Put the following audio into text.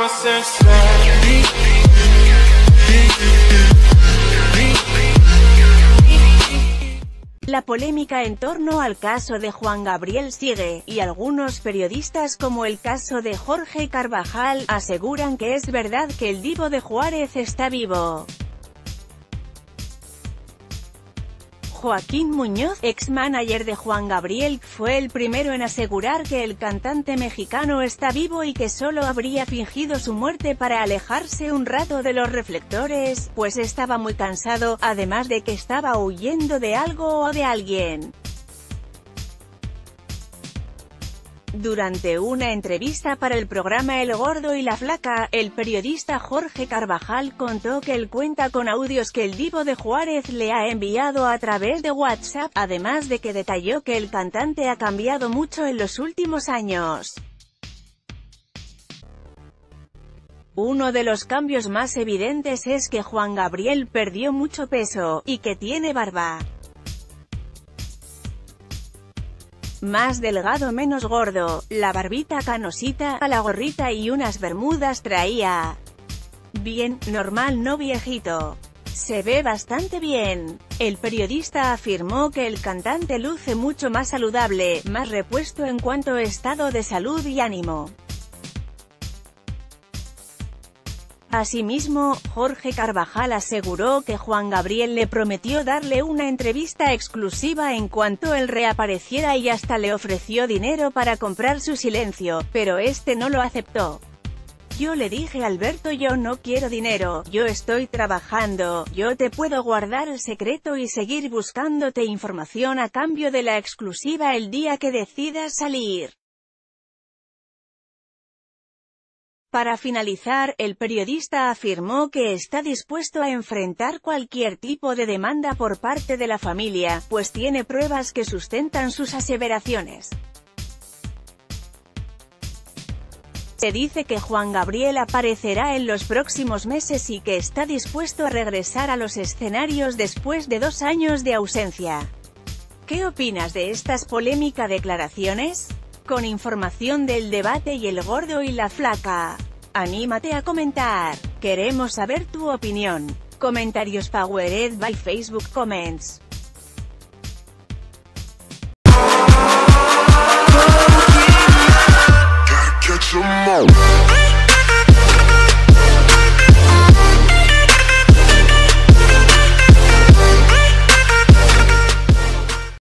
La polémica en torno al caso de Juan Gabriel sigue, y algunos periodistas como el caso de Jorge Carvajal, aseguran que es verdad que el Divo de Juárez está vivo. Joaquín Muñoz, ex-manager de Juan Gabriel, fue el primero en asegurar que el cantante mexicano está vivo y que solo habría fingido su muerte para alejarse un rato de los reflectores, pues estaba muy cansado, además de que estaba huyendo de algo o de alguien. Durante una entrevista para el programa El Gordo y la Flaca, el periodista Jorge Carvajal contó que él cuenta con audios que el Divo de Juárez le ha enviado a través de WhatsApp, además de que detalló que el cantante ha cambiado mucho en los últimos años. Uno de los cambios más evidentes es que Juan Gabriel perdió mucho peso, y que tiene barba. Más delgado, menos gordo, la barbita canosita, la gorrita y unas bermudas traía. Bien, normal, no viejito. Se ve bastante bien. El periodista afirmó que el cantante luce mucho más saludable, más repuesto en cuanto a estado de salud y ánimo. Asimismo, Jorge Carvajal aseguró que Juan Gabriel le prometió darle una entrevista exclusiva en cuanto él reapareciera y hasta le ofreció dinero para comprar su silencio, pero este no lo aceptó. Yo le dije a Alberto: yo no quiero dinero, yo estoy trabajando, yo te puedo guardar el secreto y seguir buscándote información a cambio de la exclusiva el día que decidas salir. Para finalizar, el periodista afirmó que está dispuesto a enfrentar cualquier tipo de demanda por parte de la familia, pues tiene pruebas que sustentan sus aseveraciones. Se dice que Juan Gabriel aparecerá en los próximos meses y que está dispuesto a regresar a los escenarios después de 2 años de ausencia. ¿Qué opinas de estas polémicas declaraciones? Con información del debate y El Gordo y la Flaca. Anímate a comentar. Queremos saber tu opinión. Comentarios powered by Facebook Comments.